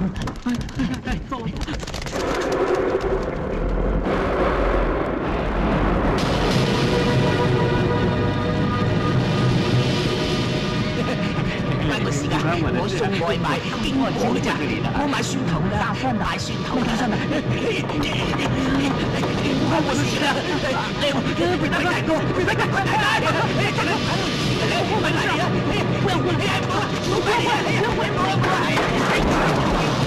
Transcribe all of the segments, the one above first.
哎，走了。 啱個時間，我送外賣，勁好㗎咋！我買蒜頭㗎，買蒜頭㗎。關我事啦！別大哥，別大哥，快嚟！快嚟啊！不要快嚟！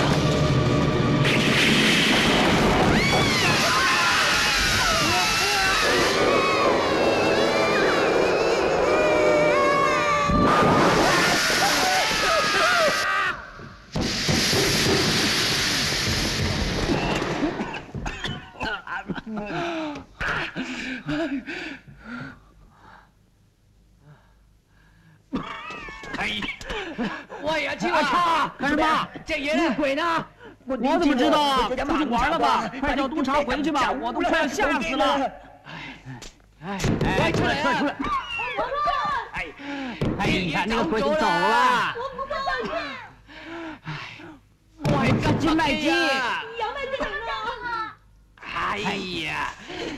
喂，阿超啊！ 干什么？ 这爷呢？ 鬼呢？我怎么知道啊？出去玩了吧？快叫督察回去吧！我都快要吓死了！哎，出来！哎呀，那个鬼子走了！ 我不放心。 喂，赶紧卖鸡！ 杨卖鸡怎么了？ 哎呀，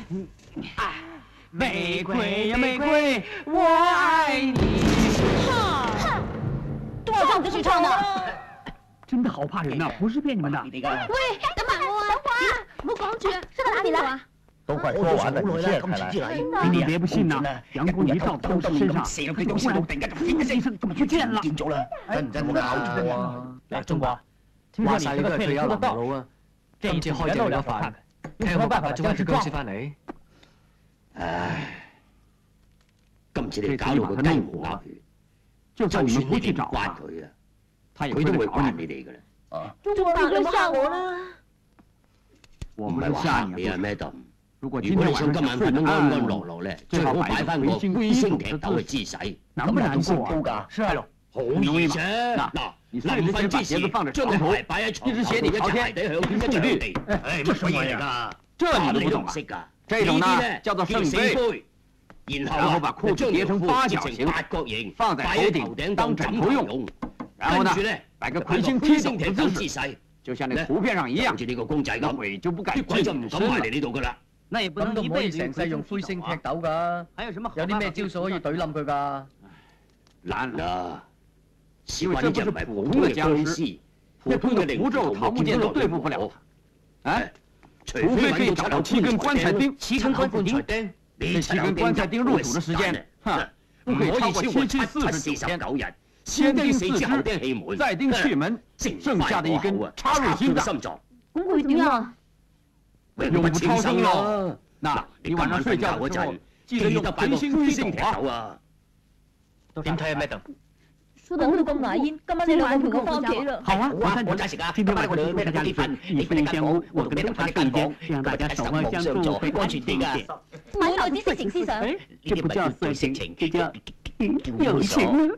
玫瑰呀玫瑰，我爱你。 哼，多少唱歌去唱的？ 真的好怕人呐，不是骗你们的。 喂，等埋我啊！等會啊，唔好講住啊，說到哪裡了？ 都快說完了，你現在才來。 你別不信呐，楊姑娘一到都是身上，可就會突然間砰一聲怎麼不見了？ 見咗啦，真唔真冇搞錯啊？ 來，中國，話晒你都係退休男佬啊，今次開正你個飯，睇有冇辦法捉翻隻僵屍翻嚟？ 唉，今次你搞到佢雞毛鴨血， 就算你們不去找關佢啊， 佢都會關你哋噶啦。啊， 中國你都嚇我啦！ 我唔係嚇你啊 ，Madam。 如果你想今晚瞓得安安樂樂咧，最好擺翻個灰星踢頭嘅姿勢， 難不難過㗎？ 是啊， 好易啫。嗱，你臨瞓之前將對鞋擺喺床頭，一隻鞋底向天一着地。唉，乜鬼嘢嚟㗎？ 這你都不懂啊？這種呢叫做聖杯，然後把褲子疊成八角形，放在頭頂當枕頭用。然後呢，擺個魁星踢斗的姿勢，就像那圖片上一樣。好似呢個公仔咁，鬼就不敢近身了。嚟呢度㗎啦。那也不能一輩子成世用灰星踢斗㗎。還有什麼？有啲咩招數可以懟冧佢㗎？難了，因為這不是普通的僵屍，普通的符咒、桃木劍都對付不了他。哎，除非可以找到7根棺材釘。7根棺材釘，這7根棺材釘入主的時間，不可以超過7次49天。先釘4支，再釘血門，剩下的一根插入心臟。 咁會點啊？ 永不超生咯！嗱，你晚上睡覺嗰陣，記得用魁星踢斗啊！ 點睇啊，Madam？ 說到咁牙煙，今晚你晚陪我翻屋企啦。 好啊，我再食啊！今天晚上我去在家裡瞓，你不能間屋，我跟督察睡一間，這樣大家守望相助，會安全啲㗎。 買來啲色情思想。 這不叫色情，這叫友情。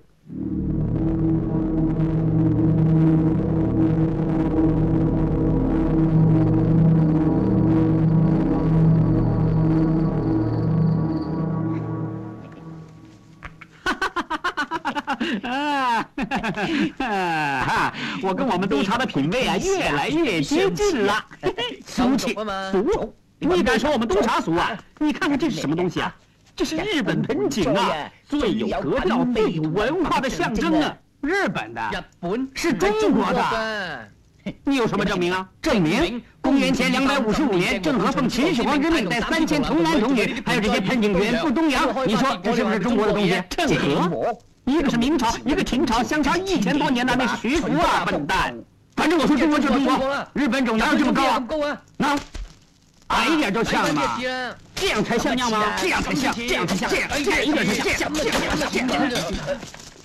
我跟我們督察的品味啊，越來越接近了。俗氣俗，你敢說我們督察俗啊？你看看這是什麼東西啊？這是日本盆景啊，最有格調、最有文化的象徵啊！日本的， 日本是中國的。你有什麼證明啊？證明公元前255年，鄭和奉秦始皇之命，帶3000童男童女，還有這些盆景遠赴東洋。你說這是不是中國的東西？鄭和。一個是明朝，一個秦朝，相差1000多年呢，那是徐福啊，笨蛋！反正我說中國就是中國，日本種哪有這麼高啊？那矮一點就像了嘛，這樣才像嗎？這樣才像，這樣才像，這一點才像，這樣。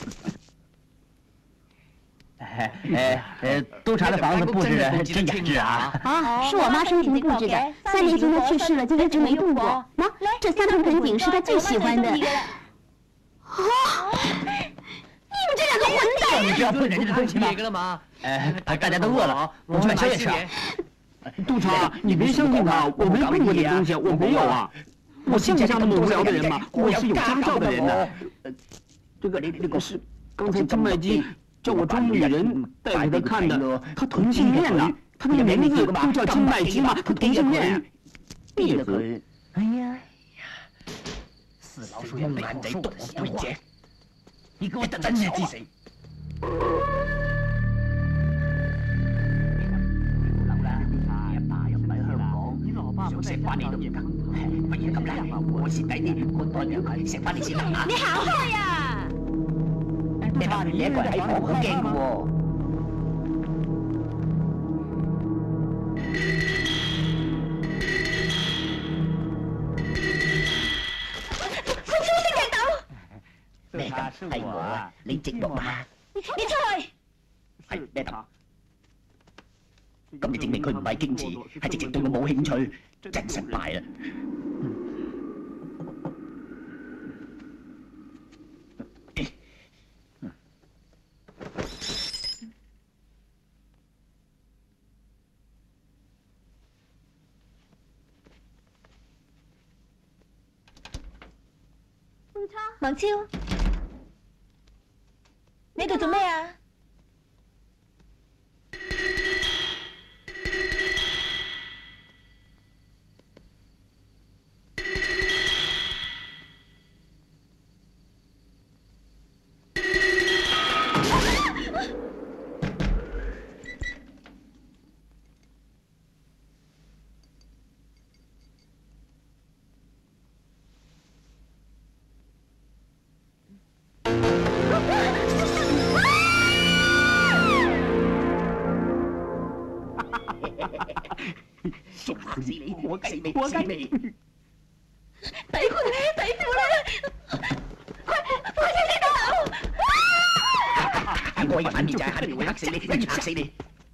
督察的房子布置得真雅致啊！ 啊，是我媽生前布置的，3年前她去世了，就一直沒動過。喏，這3盆盆景是她最喜歡的。啊！你們這兩個混蛋！ 你不要分人家的東西嘛！大家都餓了，我去買宵夜吃。 督察，你別相信他，我沒碰過這東西，我沒有啊。我像不像那麼無聊的人嗎？我是有家教的人呢。這個是剛才金麥基叫我中女人带给他看的，他同性恋呐，他的名字就叫金麦基嘛，他同性恋。弟子， 哎呀，死老鼠用蛮贼动我對姐，你給我真係知死！想食翻你都唔得，不如咁啦，我蝕底啲，我代表佢食翻你先啦嚇！ 你行開啊！ 你得你一個人喺房好驚嘅喎。咩㗎？係我啊！你直落嘛？ 你出去！ 係咩答？咁你證明佢唔係矜持，係直情對我冇興趣，真失敗啦！ 孟超，你喺度做咩啊？ 死你！我死你！死你！ 底褲咧，底褲咧！快啲呢度！ 我反面就係肯定會嚇死你，一於嚇死你！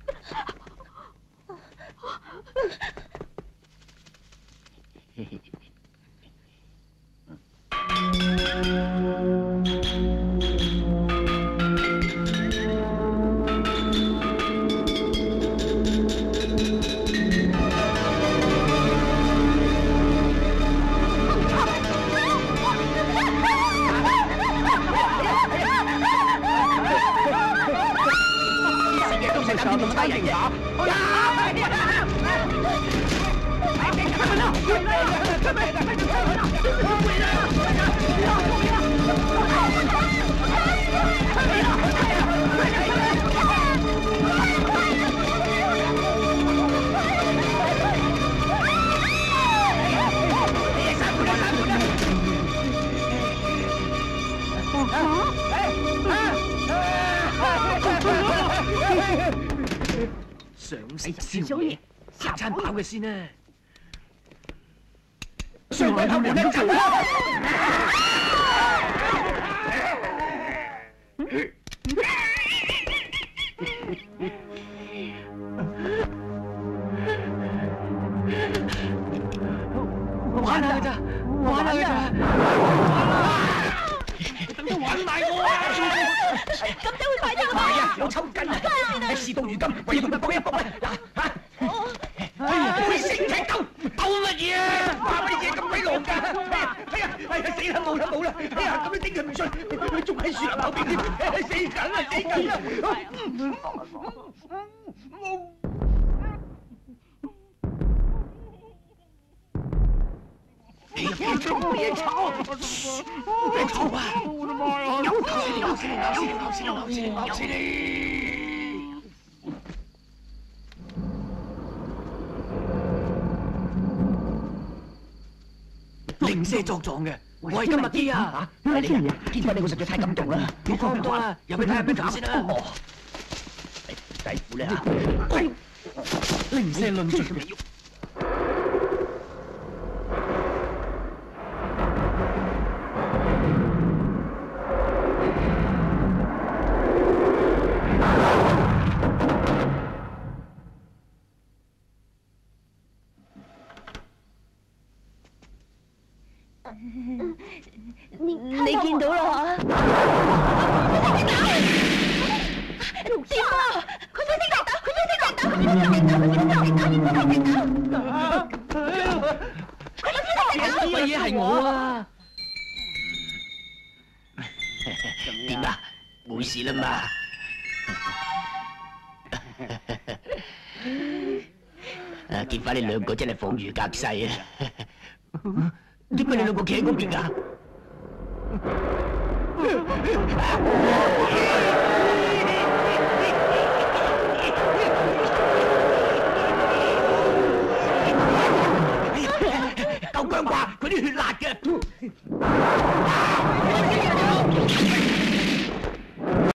想食宵夜，食餐飽嘅先啊！上嚟後門一陣啦！玩下㗎咋，玩下㗎咋！等佢玩埋我啊！ 咁點會快啲個係啊，我抽筋啊！事到如今，唯有同佢搏一搏啊！嗱嚇！哎呀，佢升踢鬥乜嘢啊？話乜嘢咁鬼狼㗎？哎呀，死啦冇啦冇啦！哎呀，咁樣頂佢唔順，佢仲喺樹林後邊添，死緊啦死緊啦！別吵別吵！別吵啊！我的媽呀！咬死你！零舍作狀嘅，我係金麥基啊！係你啊！天輝，你個實在太感動啦！你講咁多啦，入去睇下咩搞先啦！底褲咧嚇！零舍論盡嘅。 你見到啦嚇？點啊？佢飛踢打，佢飛踢打，佢飛踢打，佢飛踢打，佢飛踢打， 乜嘢係我啊？點啊？冇事啦嘛？ 見翻你兩個真係恍如隔世啊！點解你兩個企喺嗰邊㗎？夠薑啩？佢啲血辣嘅。